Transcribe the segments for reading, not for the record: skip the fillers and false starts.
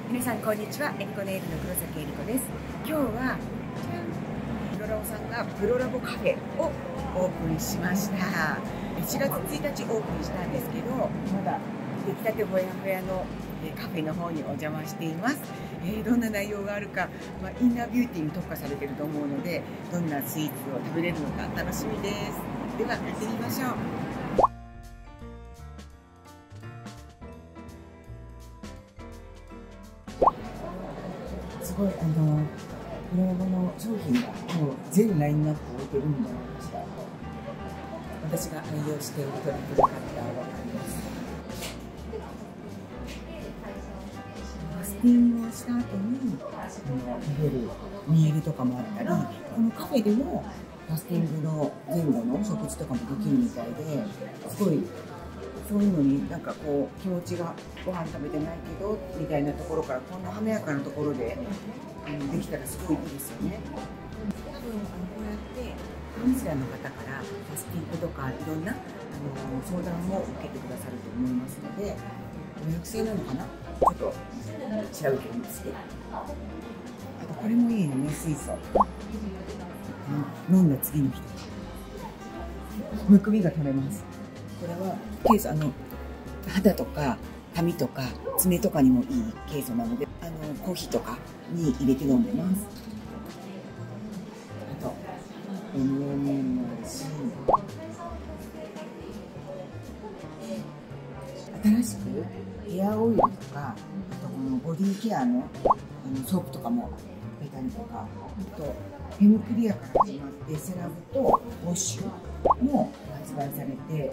皆さんこんにちは。エリコネイルの黒崎エリコです。今日はプロラボさんがプロラボカフェをオープンしました。1月1日オープンしたんですけど、まだ出来たてほやほやのカフェの方にお邪魔しています。どんな内容があるか、インナービューティーに特化されていると思うので、どんなスイーツを食べれるのか楽しみです。では行ってみましょう。すごいプロラボの商品がもう全ラインナップ置いてるんだました。私が愛用しているトリプルカッターをあります。ファスティングをした後に食べるミールとかもあったり、このカフェでもファスティングの前後の食事とかもできるみたいで、すごいそういうのになんかこう気持ちがご飯食べてないけどみたいなところからこんな華やかなところでできたらすごいいいですよね。多分こうやってカウンセラーの方からファスティングとかいろんな相談も受けてくださると思いますので、予約制なのかな、ちょっと調べてみますけど、あとこれもいいよね、水素。飲んだ次の日とかむくみが取れます。これはケイ素、肌とか髪とか爪とかにもいいケイ素なので、コーヒーとかに入れて飲んでます。あと MMM もあるし、新しくヘアオイルとか、あとこのボディケアのソープとかも出たりとか、あとフェムクリアから始まってセラムとウォッシュも発売されて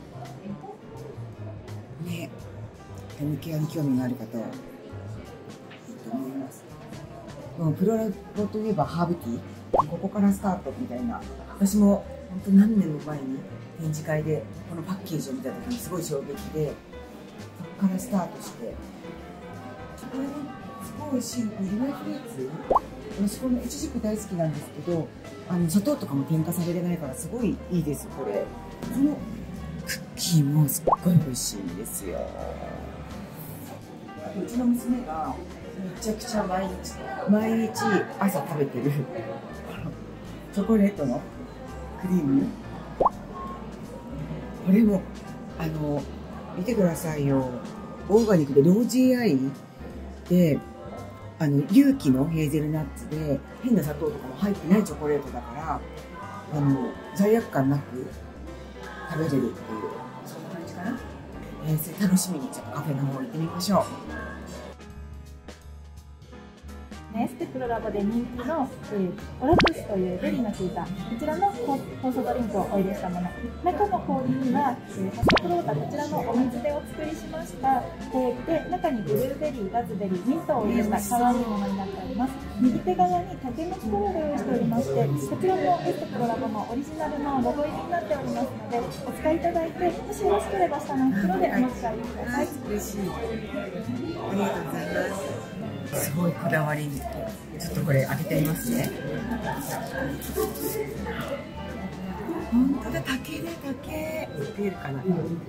ね、フェムケアに興味がある方はいいと思います。プロラボといえばハーブティー、ここからスタートみたいな、私も本当何年も前に展示会でこのパッケージを見た時にすごい衝撃で、そこからスタートして、これねすごい美味しいリバイフルーツ、私このイチジク大好きなんですけど、砂糖とかも添加されてないからすごいいいです。これこのクッキーもすっごい美味しいんですよ。うちの娘がめちゃくちゃ毎日朝食べてるチョコレートのクリーム、これも見てくださいよ。オーガニックでロー GI で有機のヘーゼルナッツで変な砂糖とかも入ってないチョコレートだから、罪悪感なく食べれるっていう、そんな感じかな。それ楽しみにちょっとカフェの方行ってみましょう。 エステプロラボで人気の、オラプスというベリーの効いたこちらの酵素ドリンクをお入れしたもの、中の氷にはファストフロータ、こちらのお水でお作りしました、で中にブルーベリー、ラズベリー、ミントを入れた可愛いものになっております。右手側に竹の袋をご用意しておりまして、こちらもエステプロラボのオリジナルのロゴ入りになっておりますので、お使いいただいて、もしよろしければ下の袋でお持ち帰りください。 嬉しい。ありがとうございます。すごいこだわりに、ちょっとこれ開けてみますね。本当だ、竹で竹見えるかな。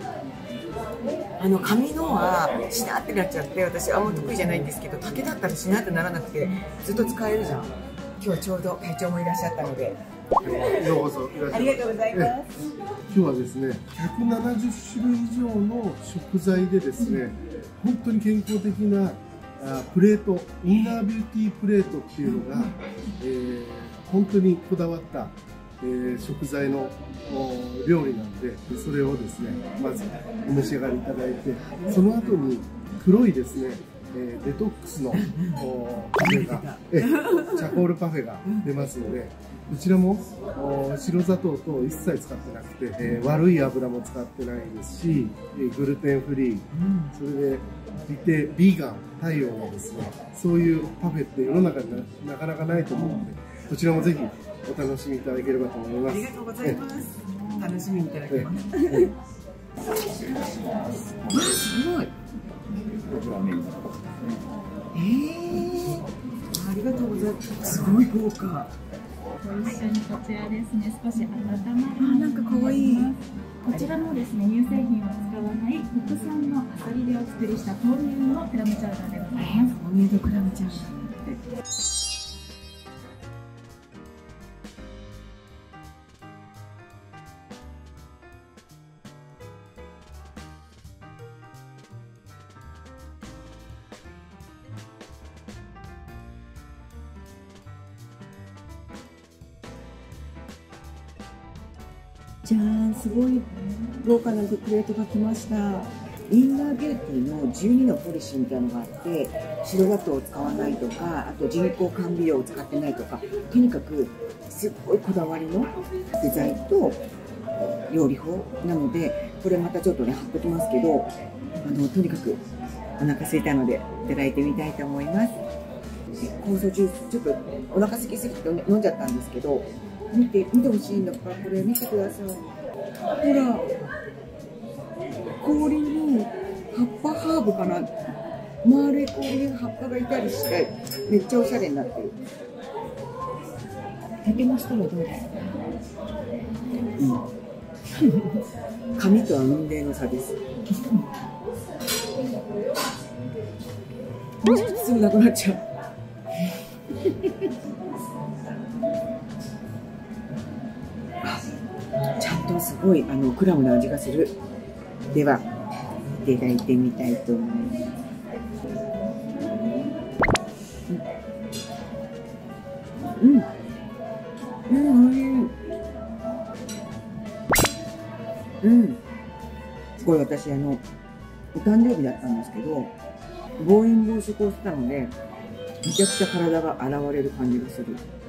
紙のはしなってなっちゃって、私あんま得意じゃないんですけど、竹だったらしなってならなくてずっと使えるじゃん。今日はちょうど会長もいらっしゃったので、 ようこそいらっしゃい。 ありがとうございます。 今日はですね、170種類以上の食材でですね、本当に健康的なプレート、インナービューティープレートっていうのが、本当にこだわった、食材の料理なので、それをですねまずお召し上がりいただいて、その後に黒いですねデトックスのパフェがチャコールパフェが出ますので、こちらも白砂糖と一切使ってなくて、悪い油も使ってないですし、グルテンフリー、それでビーガン対応のですね、そういうパフェって世の中になかなかないと思うので、こちらもぜひお楽しみいただければと思います。 ありがとうございます。楽しみにいただけます。すごい。ありがとうございます。すごい豪華。 ご一緒にこちらですね、少し温まるなんか可愛い。 こちらもですね、乳製品を使わない国産のアサリでお作りした豆乳のクラムチャウダーでございます。 豆乳とクラムチャウダーって。じゃーん、すごい豪華なプレートが来ました。インナービューティーの12のポリシーみたいなのがあって、白砂糖を使わないとか、あと人工甘味料を使ってないとか、とにかくすっごいこだわりのデザインと料理法なので、これまたちょっとね貼っときますけど、とにかくお腹空いたのでいただいてみたいと思います。酵素ジュース、ちょっとお腹空きすぎて飲んじゃったんですけど、見てほしいんだから、これ見てください。ほら、氷に葉っぱハーブかな、丸い氷に葉っぱがいたりして、めっちゃおしゃれになってる。竹の下はどうですか？紙とは運命の差です。もうすぐなくなっちゃう。ちゃんとすごいクラムの味がする。では、いただいてみたいと思います。おいしい。これ私お誕生日だったんですけど、暴飲暴食をしたので、めちゃくちゃ体が洗われる感じがする。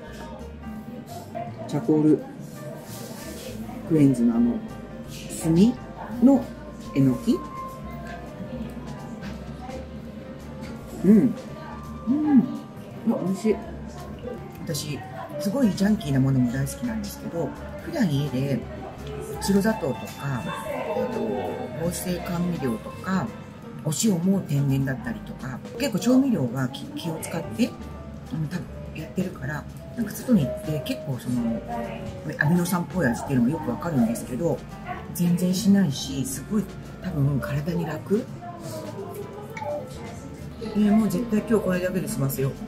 チャコールクレンズの炭のえのき。美味しい。私すごいジャンキーなものも大好きなんですけど、普段家で白砂糖とか、合成甘味料とか、お塩も天然だったりとか、結構調味料は気を使ってやってるから、なんか外に行って結構アミノ酸っぽい味っていうのがよくわかるんですけど、全然しないし、すごい多分体に楽。もう絶対今日これだけで済ますよ。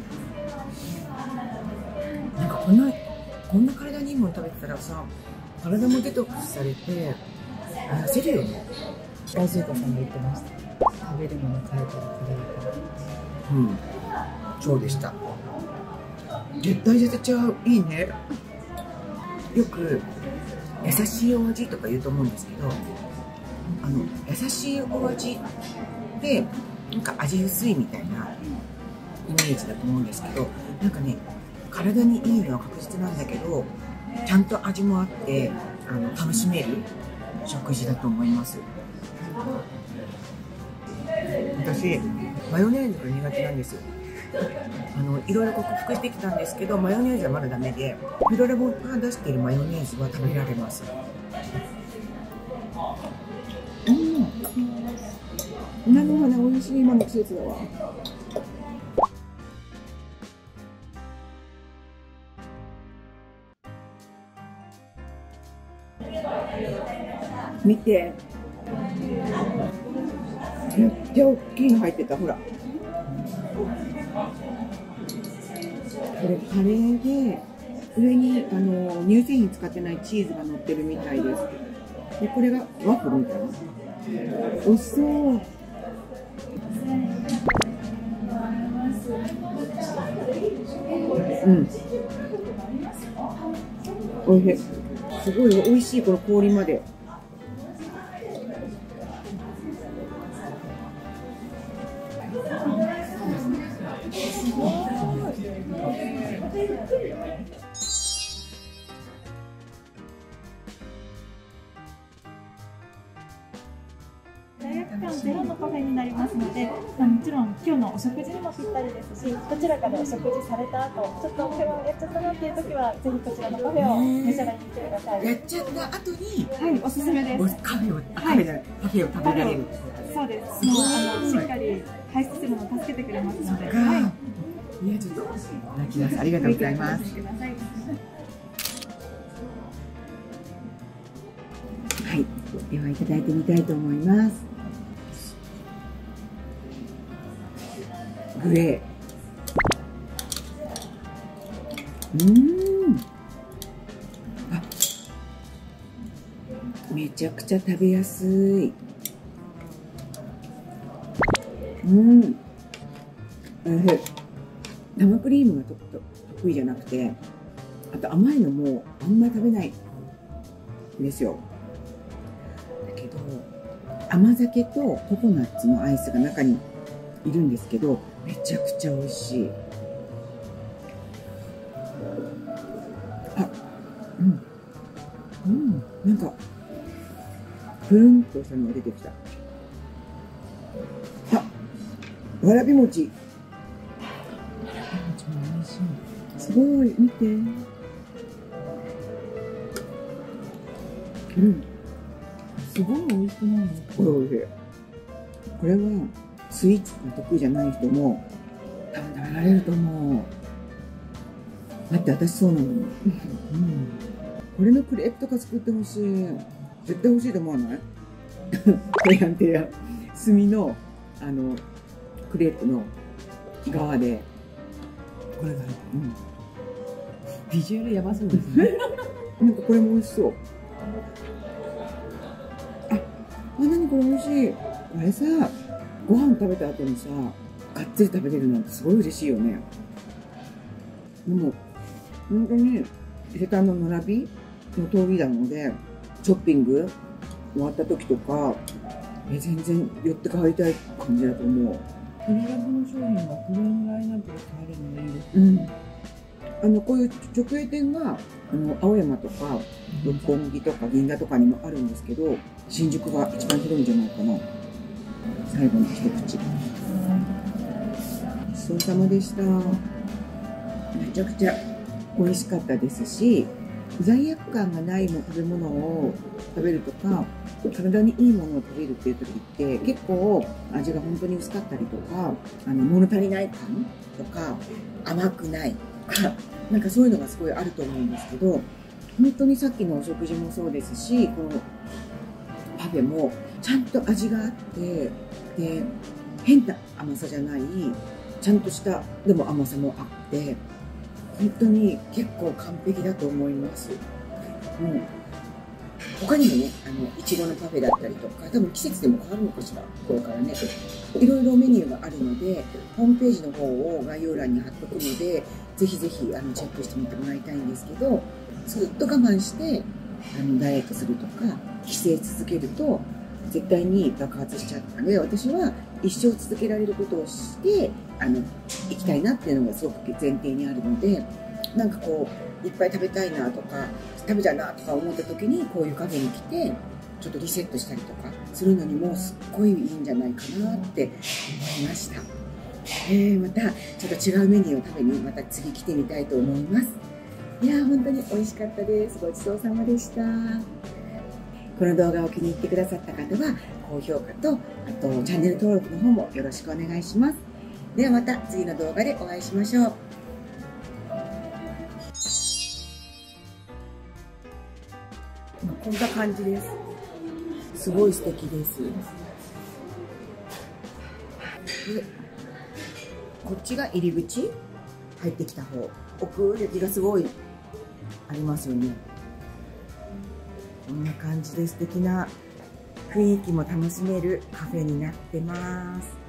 なんかこんな体にいいもの食べてたらさ、体もデトックスされて痩せるよね。 大聖子さんが言ってました。食べるもの変えたら体が。 そうでした。絶対痩せちゃう。いいね。よく優しいお味とか言うと思うんですけど、優しいお味ってなんか味薄いみたいなイメージだと思うんですけど、なんかね、体にいいのは確実なんだけど、ちゃんと味もあって楽しめる食事だと思います。私マヨネーズが苦手なんです。いろいろ克服してきたんですけど、マヨネーズはまだダメで、ピロレモが出しているマヨネーズは食べられます。菜の花美味しい。今の季節だわ。見て、めっちゃ大きいの入ってた。ほら、これカレーで上に乳製品使ってないチーズが乗ってるみたいです。でこれがワッフルみたいな。おいしそう。おいしい。すごいおいしい。この氷まで。 罪悪感ゼロのカフェになりますので、もちろん今日のお食事にもぴったりですし、どちらかでお食事された後、ちょっと今日やっちゃったなっていう時は、ぜひこちらのカフェを召し上がりに来てください。 やっちゃった後に、 はい、おすすめです。 カフェを食べられる。 そうです。もうしっかり排出するのを助けてくれますので。 いや、ちょっと泣きます。ありがとうございます。 ではいただいてみたいと思います。グレー。あ、めちゃくちゃ食べやすい。生クリームが得意じゃなくて、あと甘いのもあんまり食べないんですよ。だけど甘酒とココナッツのアイスが中にいるんですけど、めちゃくちゃ美味しい。あ、なんかプルンとしたのが出てきた。あ、わらび餅。すごい、見て。 すごい美味しくないですか？ これ美味しい。これはスイーツが得意じゃない人も多分食べられると思う。だって私そうなのに。これのクレープとか作ってほしい。絶対欲しいと思わない？提案。炭のクレープの側でこれがビジュアルやばそうですね。 なんかこれも美味しそう。何これ美味しい。これさ、ご飯食べた後にさ、がっつり食べれるなんてすごい嬉しいよね。でも本当に伊勢丹の並びの通りなので、ショッピング終わった時とか全然寄って帰りたい感じだと思う。 プレラブの商品がこのラインナップで買えるのがいいですね。 こういう直営店が青山とか六本木とか銀座とかにもあるんですけど、新宿が一番広いんじゃないかな。最後の一口。ごちそうさまでした。めちゃくちゃ美味しかったですし、罪悪感がない食べ物を食べるとか、体にいいものを食べるっていう時って結構味が本当に薄かったりとか、物足りない感とか甘くないとか、なんかそういうのがすごいあると思うんですけど、本当にさっきのお食事もそうですし、このパフェもちゃんと味があって、で変な甘さじゃない、ちゃんとしたでも甘さもあって、本当に結構完璧だと思います。他にもね、いちごのパフェだったりとか、多分季節でも変わるのかしら、これからね。いろいろメニューがあるので、ホームページの方を概要欄に貼っとくので、ぜひぜひチェックしてみてもらいたいんですけど、ずっと我慢してダイエットするとか、規制続けると、絶対に爆発しちゃったので、私は一生続けられることをして生きたいなっていうのがすごく前提にあるので、なんかこういっぱい食べたいなとか食べたいなとか思った時にこういうカフェに来てちょっとリセットしたりとかするのにもすっごいいいんじゃないかなって思いました。またちょっと違うメニューを食べにまた次来てみたいと思います。いやー本当に美味しかったです。ごちそうさまでした。この動画を気に入ってくださった方は高評価と、あとチャンネル登録の方もよろしくお願いします。ではまた次の動画でお会いしましょう。こんな感じです。すごい素敵です。で、こっちが入り口、入ってきた方、奥行きがすごいありますよね。こんな感じで素敵な雰囲気も楽しめるカフェになってます。